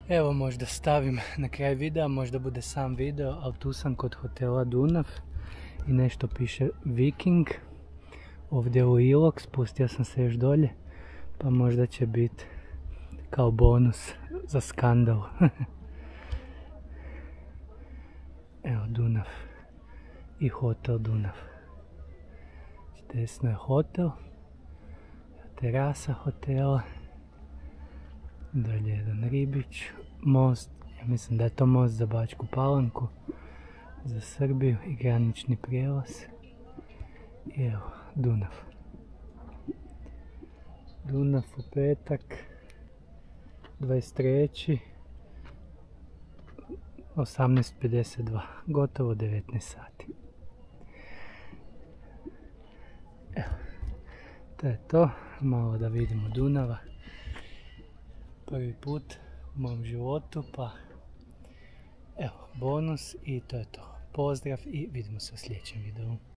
Evo, možda stavim na kraj videa, možda bude sam video, ali tu sam kod hotela Dunav i nešto piše Viking. Ovdje u Ilok, spustio sam se još dolje, pa možda će biti kao bonus za skandal. Evo Dunav i hotel Dunav. Desno je hotel, terasa hotela, dalje jedan ribić, most, ja mislim da je to most za Bačku Palanku, za Srbiju i granični prijelaz. I evo Dunav. Dunav u petak, 23. 18:52, gotovo 19 sati. Evo, to je to, malo da vidimo Dunava. Prvi put u mom životu, pa evo bonus i to je to. Pozdrav i vidimo se u sljedećem videu.